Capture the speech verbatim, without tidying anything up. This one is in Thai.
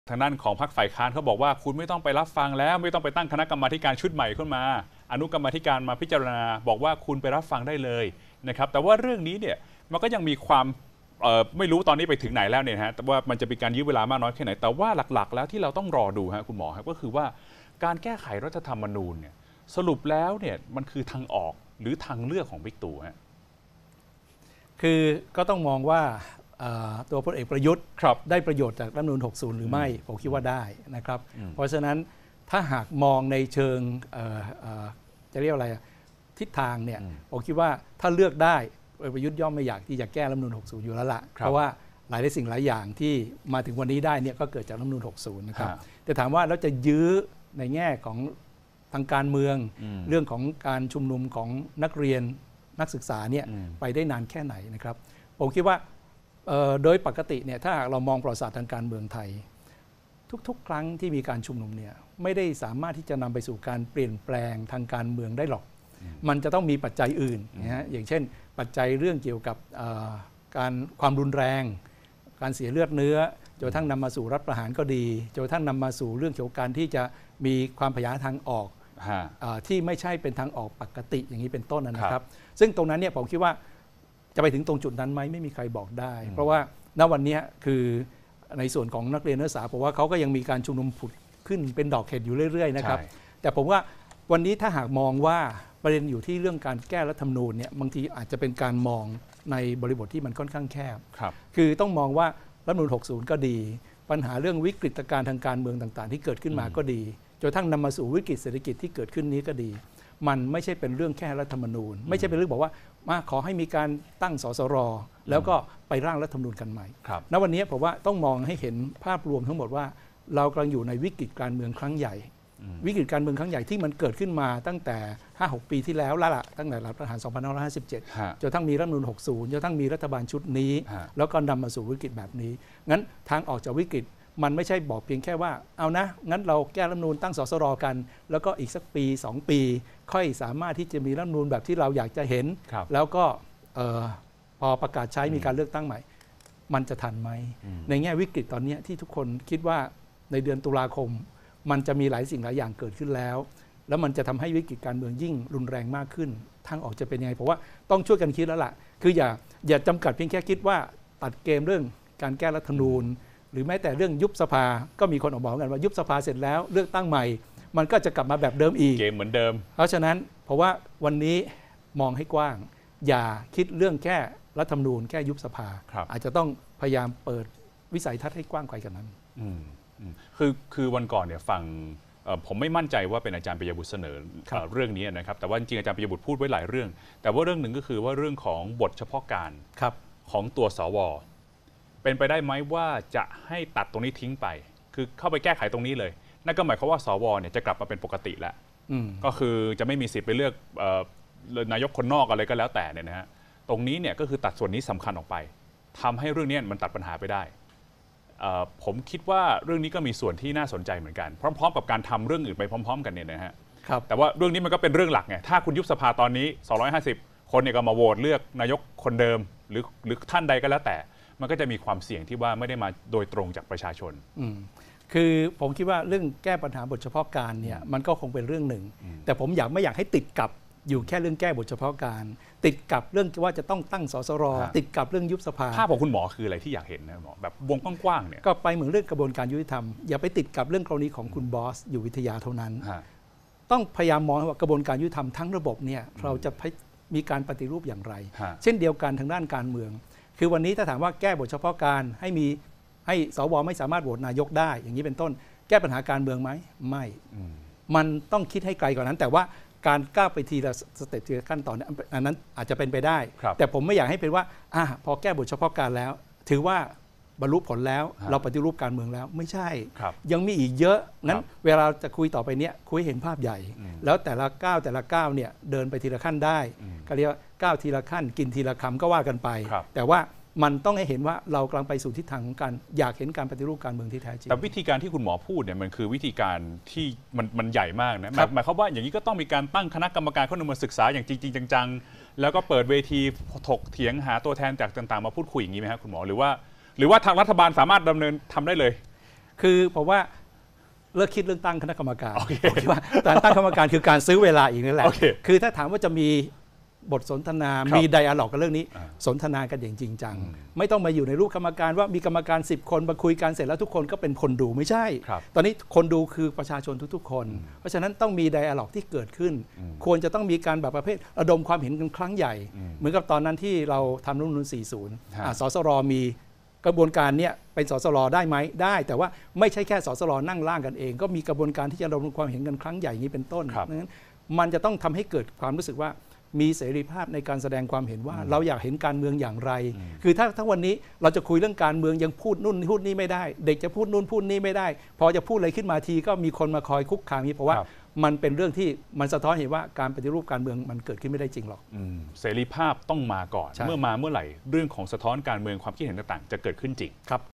ทางด้านของพรรคฝ่ายค้านเขาบอกว่าคุณไม่ต้องไปรับฟังแล้วไม่ต้องไปตั้งคณะกรรมาการชุดใหม่ขึ้นมาอนุกรรมาธิการมาพิจารณาบอกว่าคุณไปรับฟังได้เลยนะครับแต่ว่าเรื่องนี้เนี่ยมันก็ยังมีความไม่รู้ตอนนี้ไปถึงไหนแล้วเนี่ยฮะแต่ว่ามันจะมีการยื้อเวลามากน้อยแค่ไหนแต่ว่าหลักๆแล้วที่เราต้องรอดูฮะคุณหมอครับก็คือว่าการแก้ไขรัฐธรรมนูญเนี่ยสรุปแล้วเนี่ยมันคือทางออกหรือทางเลือกของบิ๊กตู่ฮะคือก็ต้องมองว่าตัวพลเอกประยุทธ์ได้ประโยชน์จากรัฐธรรมนูญหกสิบหรือไม่ผมคิดว่าได้นะครับเพราะฉะนั้นถ้าหากมองในเชิงจะเรียกอะไรทิศทางเนี่ยผมคิดว่าถ้าเลือกได้พลเอกประยุทธ์ย่อมไม่อยากที่จะแก้รัฐธรรมนูญหกสิบอยู่แล้วล่ะเพราะว่าหลายสิ่งหลายอย่างที่มาถึงวันนี้ได้เนี่ยก็เกิดจากรัฐธรรมนูญหกสิบนะครับแต่ถามว่าแล้วจะยื้อในแง่ของทางการเมืองเรื่องของการชุมนุมของนักเรียนนักศึกษาเนี่ยไปได้นานแค่ไหนนะครับผมคิดว่าโดยปกติเนี่ยถ้าเรามองประวัติศาสตร์ทางการเมืองไทยทุกๆครั้งที่มีการชุมนุมเนี่ยไม่ได้สามารถที่จะนำไปสู่การเปลี่ยนแปลงทางการเมืองได้หรอกมันจะต้องมีปัจจัยอื่นนะฮะอย่างเช่นปัจจัยเรื่องเกี่ยวกับการความรุนแรงการเสียเลือดเนื้อจนกระทั่งนำมาสู่รัฐประหารก็ดีจนกระทั่งนำมาสู่เรื่องเกี่ยวกับการที่จะมีความพยายามทางออกที่ไม่ใช่เป็นทางออกปกติอย่างนี้เป็นต้นนะครับซึ่งตรงนั้นเนี่ยผมคิดว่าจะไปถึงตรงจุดนั้นไหมไม่มีใครบอกได้เพราะว่าณวันนี้คือในส่วนของนักเรียนนักศึกษาผมว่าเขาก็ยังมีการชุมนุมผุดขึ้นเป็นดอกเห็ดอยู่เรื่อยๆนะครับแต่ผมว่าวันนี้ถ้าหากมองว่าประเด็นอยู่ที่เรื่องการแก้รัฐธรรมนูญเนี่ยบางทีอาจจะเป็นการมองในบริบทที่มันค่อนข้างแคบคือต้องมองว่ารัฐธรรมนูญหกสิบก็ดีปัญหาเรื่องวิกฤตการณ์ทางการเมืองต่างๆที่เกิดขึ้นมาก็ดีจนกระทั่งนำมาสู่วิกฤตเศรษฐกิจที่เกิดขึ้นนี้ก็ดีมันไม่ใช่เป็นเรื่องแค่รัฐธรรมนูญไม่ใช่เป็นเรื่องบอกว่ามาขอให้มีการตั้งสสรแล้วก็ไปร่างรัฐธรรมนูญกันใหม่ณวันนี้ผมว่าต้องมองให้เห็นภาพรวมทั้งหมดว่าเรากำลังอยู่ในวิกฤตการเมืองครั้งใหญ่วิกฤตการเมืองครั้งใหญ่ที่มันเกิดขึ้นมาตั้งแต่ ห้าหก ปีที่แล้วละตั้งแต่รัฐประหารสองพันห้าร้อยห้าสิบเจ็ดจนทั้งมีรัฐธรรมนูญหกสิบจนทั้งมีรัฐบาลชุดนี้แล้วก็นำมาสู่วิกฤตแบบนี้งั้นทางออกจากวิกฤตมันไม่ใช่บอกเพียงแค่ว่าเอานะงั้นเราแก้รัฐธรรมนูญตั้งสสรกันแล้วก็อีกสักปีสองปีค่อยสามารถที่จะมีรัฐธรรมนูญแบบที่เราอยากจะเห็นแล้วก็พอประกาศใช้มีการเลือกตั้งใหม่มันจะทันไหมในแง่วิกฤตตอนนี้ที่ทุกคนคิดว่าในเดือนตุลาคมมันจะมีหลายสิ่งหลายอย่างเกิดขึ้นแล้วแล้วมันจะทำให้วิกฤตการเมืองยิ่งรุนแรงมากขึ้นทางออกจะเป็นยังไงเพราะว่าต้องช่วยกันคิดแล้วล่ะคืออย่าอย่าจำกัดเพียงแค่คิดว่าตัดเกมเรื่องการแก้รัฐธรรมนูญหรือแม้แต่เรื่องยุบสภาก็มีคนออกมาบอกกันว่ายุบสภาเสร็จแล้วเลือกตั้งใหม่มันก็จะกลับมาแบบเดิมอีกเกมเหมือนเดิมเพราะฉะนั้นเพราะว่าวันนี้มองให้กว้างอย่าคิดเรื่องแค่รัฐธรรมนูญแค่ยุบสภาอาจจะต้องพยายามเปิดวิสัยทัศน์ให้กว้างไกลกันนั้นคือคือวันก่อนเนี่ยฟังผมไม่มั่นใจว่าเป็นอาจารย์ปิยบุตรเสนอเรื่องนี้นะครับแต่ว่าจริงๆอาจารย์ปิยบุตรพูดไว้หลายเรื่องแต่ว่าเรื่องหนึ่งก็คือว่าเรื่องของบทเฉพาะการของตัวสวเป็นไปได้ไหมว่าจะให้ตัดตรงนี้ทิ้งไปคือเข้าไปแก้ไขตรงนี้เลยนั่นก็หมายความว่าสวเนี่ยจะกลับมาเป็นปกติแล้วก็คือจะไม่มีสิทธิ์ไปเลือกนายกคนนอกอะไรก็แล้วแต่เนี่ยนะฮะตรงนี้เนี่ยก็คือตัดส่วนนี้สำคัญออกไปทำให้เรื่องนี้มันตัดปัญหาไปได้ผมคิดว่าเรื่องนี้ก็มีส่วนที่น่าสนใจเหมือนกันพร้อมๆกับการทำเรื่องอื่นไปพร้อมๆกันเนี่ยนะฮะแต่ว่าเรื่องนี้มันก็เป็นเรื่องหลักไงถ้าคุณยุบสภาตอนนี้สองร้อยห้าสิบคนเนี่ยก็มาโหวตเลือกนายกคนเดิมหรือหรือท่านใดก็แล้วแต่มันก็จะมีความเสี่ยงที่ว่าไม่ได้มาโดยตรงจากประชาชนคือผมคิดว่าเรื่องแก้ปัญหาบทเฉพาะการเนี่ยมันก็คงเป็นเรื่องหนึ่งแต่ผมอยากไม่อยากให้ติดกับอยู่แค่เรื่องแก้บทเฉพาะการติดกับเรื่องว่าจะต้องตั้งสสรติดกับเรื่องยุบสภาภาพของคุณหมอคืออะไรที่อยากเห็นนะหมอแบบวงกว้างๆเนี่ยก็ไปเหมือนเรื่องกระบวนการยุติธรรมอย่าไปติดกับเรื่องกรณีของคุณบอสอยู่วิทยาเท่านั้นต้องพยายามมองว่ากระบวนการยุติธรรมทั้งระบบเนี่ยเราจะมีการปฏิรูปอย่างไรเช่นเดียวกันทางด้านการเมืองคือวันนี้ถ้าถามว่าแก้บทเฉพาะการให้มีให้สวไม่สามารถโหวตนายกได้อย่างนี้เป็นต้นแก้ปัญหาการเมืองไหมไม่มันต้องคิดให้ไกลกว่านั้นแต่ว่าการก้าวไปทีละสเต็ปทีละขั้นตอนอันนั้นอาจจะเป็นไปได้แต่ผมไม่อยากให้เป็นว่าอ่ะพอแก้บทเฉพาะการแล้วถือว่าบรรลุผลแล้วเราปฏิรูปการเมืองแล้วไม่ใช่ยังมีอีกเยอะงั้นเวลาจะคุยต่อไปเนี้ยคุยเห็นภาพใหญ่แล้วแต่ละก้าวแต่ละก้าวเนี่ยเดินไปทีละขั้นได้ก็เรียกว่าก้าวทีละขั้นกินทีละคำก็ว่ากันไปแต่ว่ามันต้องให้เห็นว่าเรากำลังไปสู่ทิศทางของการอยากเห็นการปฏิรูปการเมืองที่แท้จริงแต่วิธีการที่คุณหมอพูดเนี่ยมันคือวิธีการที่มันมันใหญ่มากนะหมายความว่าอย่างนี้ก็ต้องมีการตั้งคณะกรรมการเข้ามาศึกษาอย่างจริงๆจังๆแล้วก็เปิดเวทีถกเถียงหาตัวแทนจากต่างๆมาพูดคุยอย่างนี้ไหมครับคุณหมอหรือว่าหรือว่าทางรัฐบาลสามารถดำเนินทำได้เลยคือผมว่าเลิกคิดเรื่องตั้งคณะกรรมการ okay. ผมคิดว่าการตั้งคณะกรรมการคือการซื้อเวลาอีกนั่นแหละ okay. คือถ้าถามว่าจะมีบทสนทนา มีไดอะล็อกกันเรื่องนี้สนทนากันอย่างจริงจังไม่ต้องมาอยู่ในรูปกรรมการว่ามีกรรมการสิบคนมาคุยกันเสร็จแล้วทุกคนก็เป็นคนดูไม่ใช่ตอนนี้คนดูคือประชาชนทุกๆคนเพราะฉะนั้นต้องมีไดอะล็อกที่เกิดขึ้นควรจะต้องมีการแบบประเภทระดมความเห็นกันครั้งใหญ่เหมือนกับตอนนั้นที่เราทำรัฐธรรมนูญสี่สิบอ่ะสสรมีกระบวนการเนี้ยเป็นสสรได้ไหมได้แต่ว่าไม่ใช่แค่สสรนั่งร่างกันเองก็มีกระบวนการที่จะระดมความเห็นกันครั้งใหญ่นี้เป็นต้นดังนั้นมันจะต้องทำให้เกิดความรู้สึกว่ามีเสรีภาพในการแสดงความเห็นว่าเราอยากเห็นการเมืองอย่างไร คือถ้าถ้าวันนี้เราจะคุยเรื่องการเมืองยังพูดนู่นพูดนี่ไม่ได้เด็กจะพูดนู่นพูดนี่ไม่ได้พอจะพูดอะไรขึ้นมาทีก็มีคนมาคอยคุกคามนี้เพราะว่ามันเป็นเรื่องที่มันสะท้อนเห็นว่าการปฏิรูปการเมืองมันเกิดขึ้นไม่ได้จริงหรอกเสรีภาพต้องมาก่อนเมื่อมาเมื่อไหร่เรื่องของสะท้อนการเมืองความคิดเห็นต่างๆจะเกิดขึ้นจริงครับ